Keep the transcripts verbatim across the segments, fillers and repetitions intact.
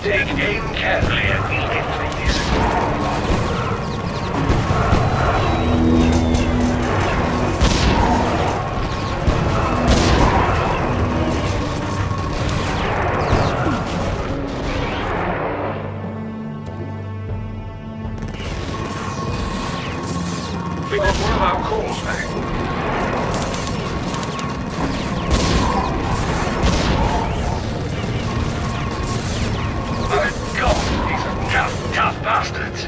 Take aim carefully and we'll get through this. We got one of our calls back. My God, these are tough, tough bastards.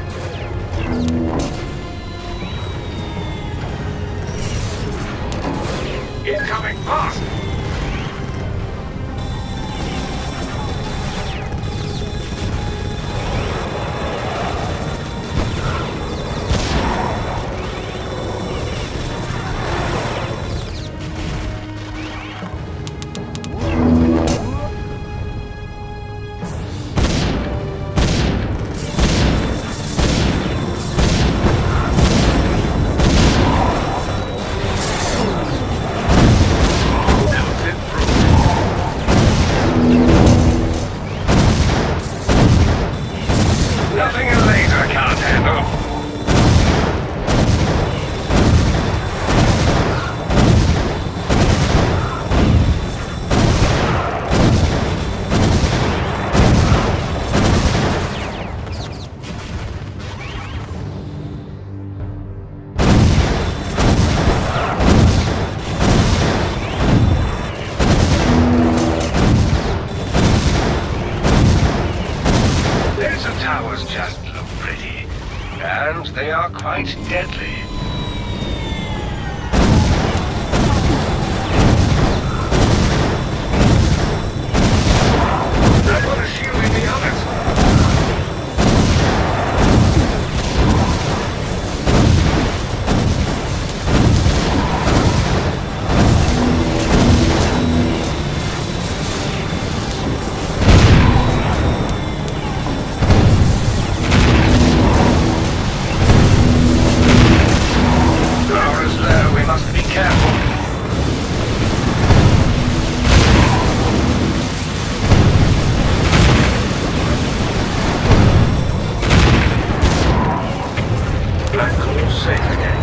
Incoming fast. Nothing a laser can't handle. Laser towers just look pretty, and they are quite deadly. I've got a shield in the others. Black Hole safe again.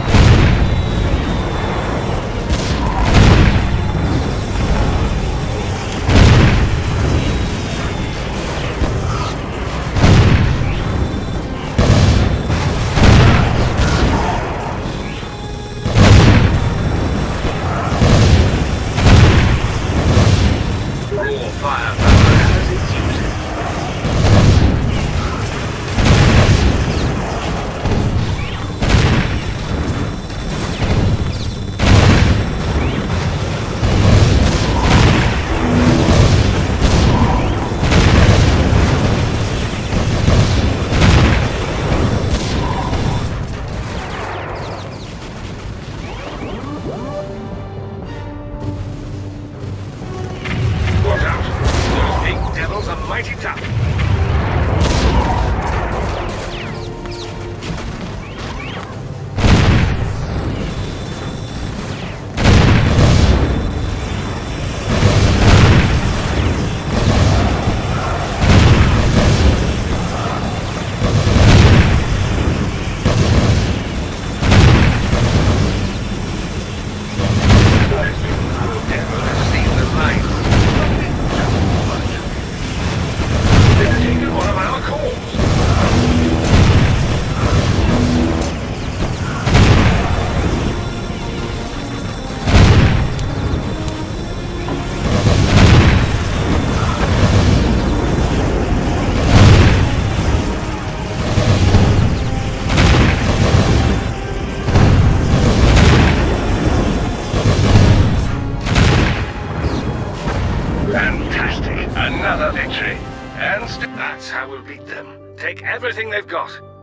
Raw firepower has its uses. Watch out! Those big devils are mighty tough. Fantastic! Another victory! And st that's how we'll beat them. Take everything they've got.